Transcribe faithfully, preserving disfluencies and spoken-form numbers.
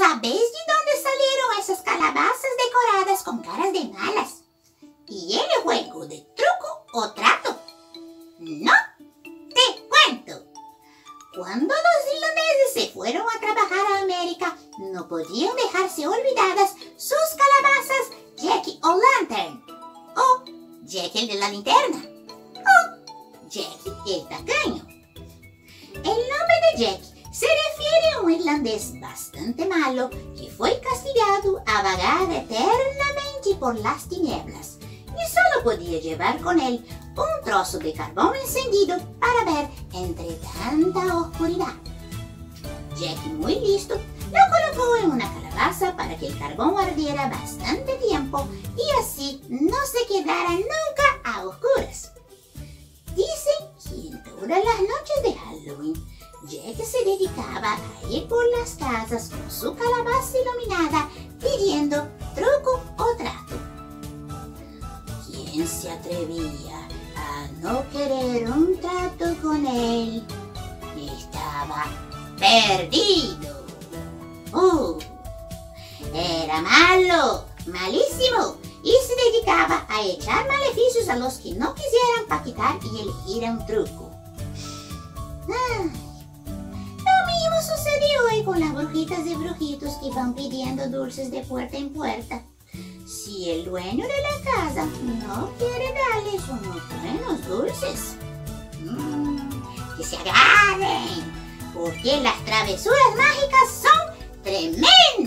¿sabéis de dónde salieron esas calabazas decoradas con caras de malas? ¿Y el juego de truco o trato? No, te cuento. Cuando los irlandeses se fueron a trabajar a América, no podían dejarse olvidadas sus calabazas Jackie O'Lantern, o Jackie el de la linterna, o Jackie el tacaño. El nombre de Jackie se refiere a un irlandés bastante malo que fue castigado a vagar eternamente por las tinieblas y solo podía llevar con él un trozo de carbón encendido para ver entre tanta oscuridad. Jackie, muy listo, lo colocó en una calabaza para que el carbón ardiera bastante tiempo y así no se quedara nunca a oscuras. Dicen que en todas las noches de Halloween, Jackie se dedicaba a ir por las casas con su calabaza iluminada pidiendo truco o trato. ¿Quién se atrevía a no querer un trato con él? Estaba perdido. Uh, era malo, malísimo, y se dedicaba a echar maleficios a los que no quisieran paquitar y elegir un truco. Ay, lo mismo sucedió hoy con las brujitas y brujitos que van pidiendo dulces de puerta en puerta. Si el dueño de la casa no quiere darles unos buenos dulces, mmm, que se agarren, porque las travesuras mágicas son tremendas.